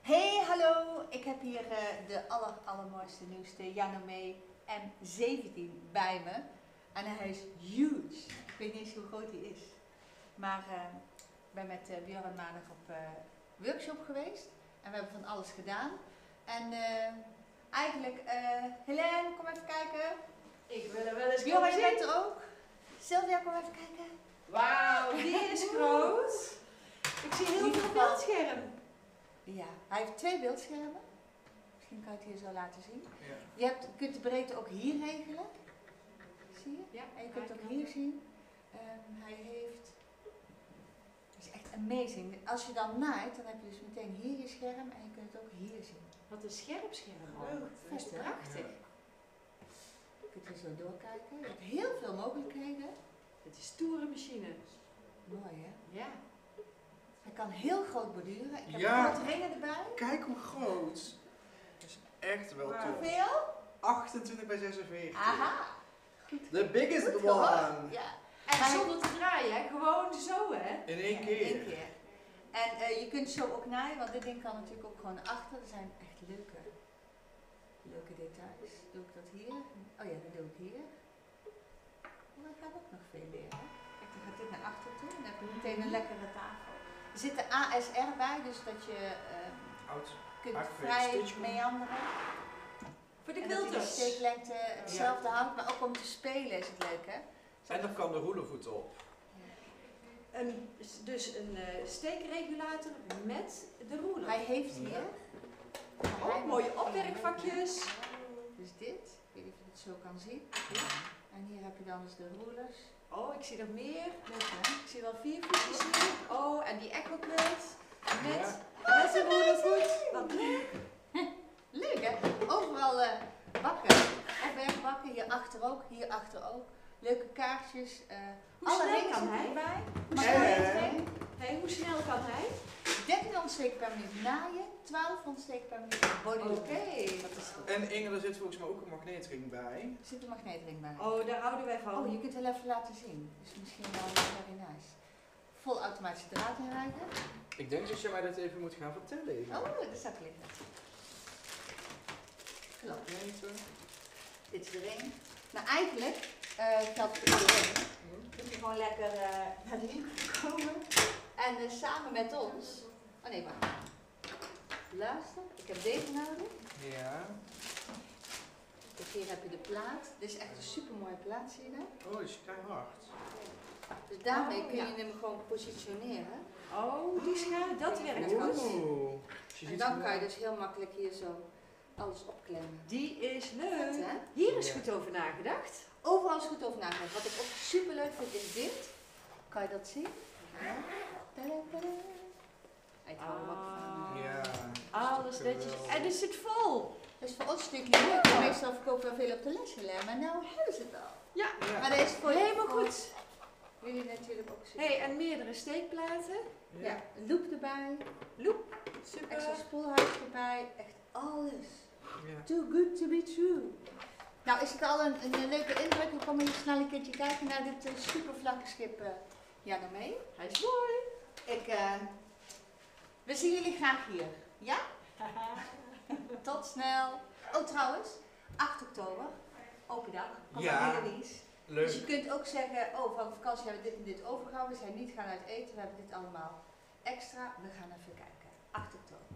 Hey, hallo! Ik heb hier de allermooiste, nieuwste Janome M17 bij me. En hij is huge. Ik weet niet eens hoe groot hij is. Maar ik ben met Björn maandag op workshop geweest. En we hebben van alles gedaan. En eigenlijk, Helene, kom even kijken. Ik wil er wel eens Björn, komen je zien. bent er ook. Sylvia, kom even kijken. Wauw, die is groot. Ik zie heel veel beeldscherm. Ja, hij heeft 2 beeldschermen. Misschien kan je het hier zo laten zien. Ja. Je kunt de breedte ook hier regelen. Zie je? Ja, En je kunt het ook hier zien. Hij heeft... Het is echt amazing. Als je dan naait, dan heb je dus meteen hier je scherm en je kunt het ook hier zien. Wat een scherp scherm. Oh, Dat is vet, hè? prachtig. Je kunt er zo doorkijken. Je hebt heel veel mogelijkheden. Het is stoere machine. Mooi, hè? Ja. Hij kan heel groot borduren. Ik heb Ja. wat ringen erbij. Kijk hoe groot. Dat is echt wel tof. Hoeveel? 28 bij 46. Aha! The biggest Goed hoor. one. Ja. En Maar- zonder te draaien, hè? Gewoon zo, hè? In één Ja, keer. in één keer. En je kunt zo ook naaien, want dit ding kan natuurlijk ook gewoon achter. Er zijn echt leuke details. Doe ik dat hier? Oh ja, dat doe ik hier. Maar ik ga ook nog veel leren. Kijk, dan gaat dit naar achter toe en dan heb je meteen een lekkere tafel. Er zit de ASR bij, dus dat je Oud. kunt Uitgewerkt vrij stitch. meanderen. Voor de En dat hij de quilters. steeklengte hetzelfde houdt, maar ook om te spelen is het leuk, hè? En dan kan de roelervoet op. Dus een steekregulator met de roeler. Hij heeft hier. Oh, mooie opwerkvakjes. Dus dit, ik weet niet of je het zo kan zien. En hier heb je dan dus de rollers. Oh, ik zie nog meer. Leuk, hè? Ik zie wel 4 voetjes hier. Oh, en die echo quilt. Met, Ja. met een roelervoet. Wat leuk. Leuk, hè? Overal bakken. Opwerkbakken, hierachter ook. Leuke kaartjes. Hoe alle snel ringen kan zitten hij? erbij. En- Magneetring. Hey, hoe snel kan hij? 13 handsteken per minuut naaien, 12 handsteken per minuut body. Oké. Dat is goed. En Inge, er zit volgens mij ook een magneetring bij. Er zit een magneetring bij. Oh, daar houden wij van. Oh, je kunt het wel even laten zien. Dus misschien wel very nice. Vol automatische draad inrijden. Ik denk dat je mij dat even moet gaan vertellen. Inge. Oh, dat staat liggen. Klopt. Dit is de ring. Nou, eigenlijk geldt voor iedereen. Moet je gewoon lekker naar de winkel komen. En samen met ons. Oh nee, wacht. Luister, ik heb deze nodig. Ja. Dus hier heb je de plaat. Dit is echt een super mooie plaat, zie je dat? Oh, die is keihard. Dus daarmee Oh, kun je ja. hem gewoon positioneren. Oh, die schaar, dat werkt goed. Oeh. Je En ziet dan hem kan je wel. dus heel makkelijk hier zo alles opklemmen. Die is Vet, leuk. hè? Hier is Ja. goed over nagedacht. Overal is goed over nagedacht. Wat ik ook super leuk vind is dit. Kan je dat zien? Ja. Tada, tada. Ik hou er ook van. Ja. Alles netjes. Geweldig. En het zit vol. Dus voor ons natuurlijk niet leuk. Meestal verkopen we veel op de lesje, maar nou hebben ze het al. Ja, Ja. Maar deze is voor helemaal voor goed. jullie natuurlijk ook super. Hey, en meerdere steekplaten. Ja, een loop erbij, Super. extra spoelhuis erbij, echt alles. Ja. Too good to be true. Nou, is het al een leuke indruk? We komen hier snel een keertje kijken naar dit super vlakke schip Janome. Hij is mooi. We zien jullie graag hier. Ja? Tot snel. Oh, trouwens, 8 oktober, open dag, komt Ja. een release. Leuk. Dus je kunt ook zeggen, oh, van vakantie hebben we dit en dit overgehouden, we zijn niet gaan uit eten, we hebben dit allemaal extra. We gaan even kijken. 8 oktober.